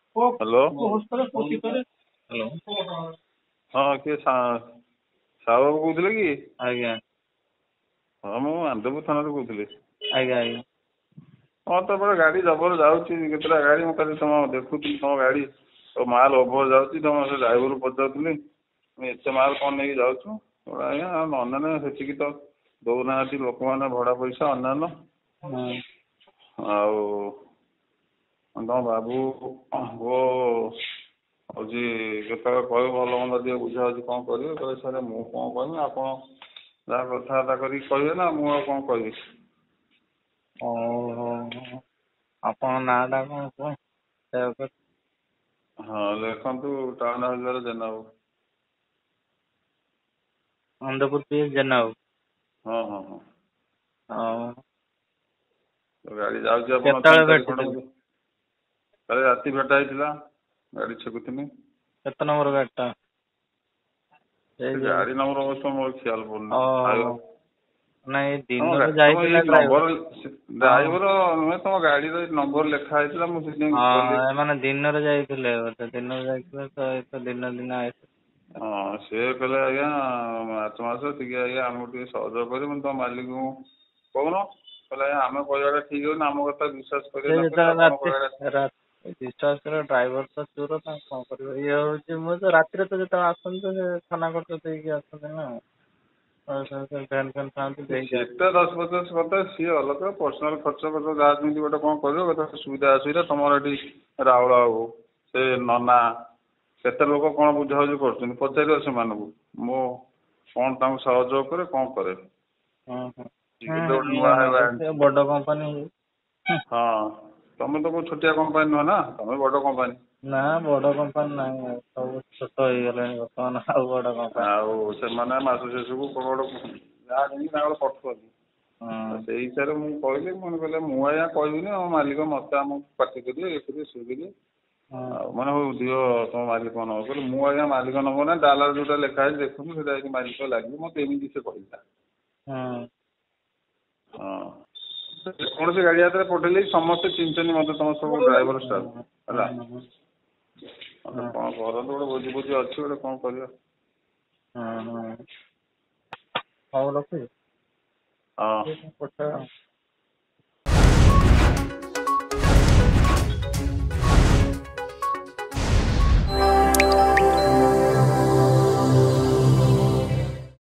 hello hello हाँ किए साहୁ बाबू कହୁଥିଲେ कि आज्ञा हाँ मु आनंदपुर थाना कହୁଥିଲି आज्ञा आज्ञा हाँ तो बड़ा गाड़ी जबर जाऊँगी केतटा गाड़ी मैं कल तुम देखुली तुम गाड़ी तो माल ओभर जाऊँगी तुम से ड्राइवर पचारूली एत माल कौन नहीं जाऊँ आज्ञा अन्य से तो दौना लोक मैंने भड़ा पैसा अन्य तुम बाबू वो हूँ केतल कह भल मंद टे बुझाऊँ कौन करेंगे कहे सर मु कौन कहमी आप जहाँ कथबार्ता करेंगे ना मुझे कौन कहबी आपण नाटा कौन कह हाँ लिखु टाउन हजारे जेना बाबू आनंदपुर पीएस जेना हाँ हाँ हाँ बाबू तो गाड़ी जाऊँगी आप केतବେଳେ 3 तारीख भेटिଥିଲେ कल राति भेटा होता गाड़ी छेकुनी କେତେ ନମ୍ବର ଗାଡ଼ିଟା ଏଇ ଯୋଉ गाड़ी नंबर अवश्य मोर ख्याल पड़ुनि ଓହୋ ନାଇଁ तुम ଦିନରେ ଯାଇଥିଲା नंबर ଡ୍ରାଇଭର ड्राइवर नुहे तुम गाड़ी नंबर लिखाई मुझे ହଁ ଏମାନେ ଦିନରେ ଯାଇଥିଲେ ବୋଧେ ଦିନରେ ଯାଇଥିଲେ ତ ଏତ ଦିନ हाँ सी कहले आज्ञा मार्च मस टे आज्ञा आमको टे सहयोग कर तुम मालिक को कौन कहले आम कहवाटा ठीक हो आम कथा विश्वास कर विश्वास कर ड्राइवर तो चोर कौन कर ये हूँ मुझे राति तो जो आसती तो थाना खर्च देकी आसते ना फैन फैन था 10-50 कथा सी अलग पर्सनाल खर्च कर जहाँ जमी गोटे कौन कर सुविधा असुविधा तुम ये राउल बाबू से नना केते लोक कौन बुझाबुझी कर पचार से मो कौन सहयोग करे कौन करे बड़ कंपानी हाँ तुम तो छोटिया कंपानी नुह ना तुम बड़ कंपानी ना बड़ कंपानी ना सब छोट हो गले बर्तमान आउ बड़ कंपानी मास शेष को कौन जहाँ पठुअली से हिसाब से मुझे कहली मुझे कहले मुझे कहबी मालिक मत आम पार्टी करेंगे ये करेंगे सी करेंगे मैंने हूँ दियो तुम मालिक नंबर कहले मुझे मालिक नंबर ना डालार जो लिखाई देखुनी से मालिक लगे मत एमती से कहला हाँ कौन से गाड़ी हाथ में पठेले समस्ते चिन्हन मत तुम सब ड्राइवर स्टाफ है कौन कर गोटे भोजी भोजी अच्छी गोटे कौन कर हौ रखी हाँ